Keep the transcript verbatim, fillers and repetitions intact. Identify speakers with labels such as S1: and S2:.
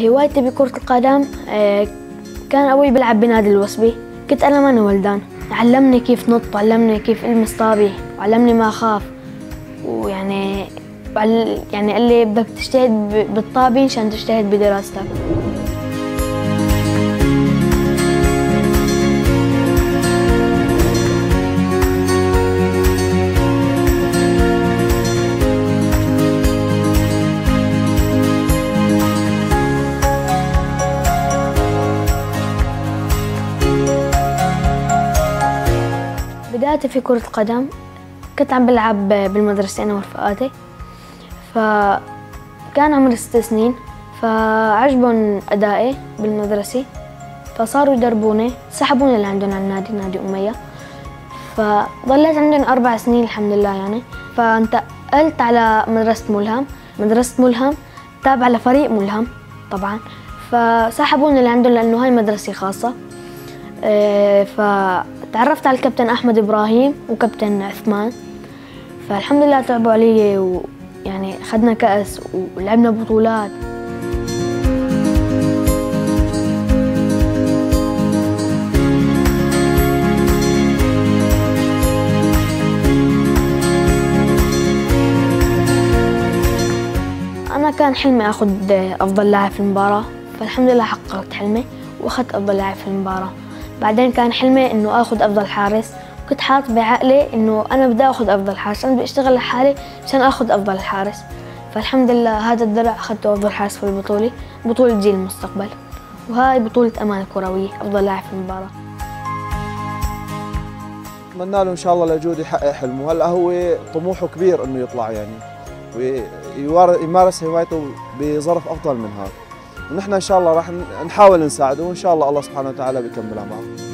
S1: هوايتي بكرة القدم كان أبوي بيلعب بنادي الوصبي، كنت أنا ماني ولدان، علمني كيف نط وعلمني كيف ألمس طابي وعلمني ما أخاف، ويعني يعني قال لي بدك تجتهد بالطابي عشان تجتهد بدراستك. بدايتي في كرة القدم كنت عم بلعب بالمدرسة أنا ورفقاتي، فكان عمري ست سنين، فعجبهم أدائي بالمدرسة فصاروا يدربوني، سحبوني لعندهم على النادي، نادي أمية، فضليت عندهم أربع سنين الحمد لله يعني. فانتقلت على مدرسة ملهم، مدرسة ملهم تابعة لفريق ملهم طبعا، فسحبوني لعندهم لأنه هاي مدرسة خاصة. فتعرفت على الكابتن أحمد إبراهيم وكابتن عثمان، فالحمد لله تعبوا علي ويعني أخذنا كأس ولعبنا بطولات. أنا كان حلمي أخذ أفضل لاعب في المباراة، فالحمد لله حققت حلمي وأخذت أفضل لاعب في المباراة. بعدين كان حلمي إنه آخذ أفضل حارس، كنت حاط بعقلي إنه أنا بدي آخذ أفضل حارس، أنا بدي أشتغل لحالي عشان آخذ أفضل حارس. فالحمد لله هذا الدرع أخذته أفضل حارس في البطولة، بطولة جيل المستقبل، وهاي بطولة أمانة كروية أفضل لاعب في المباراة.
S2: أتمنى له إن شاء الله لجود يحقق حلمه، هلا هو طموحه كبير إنه يطلع يعني ويمارس هوايته بظرف أفضل من هذا، ونحن إن شاء الله راح نحاول نساعده، وإن شاء الله الله سبحانه وتعالى بيكملها معه.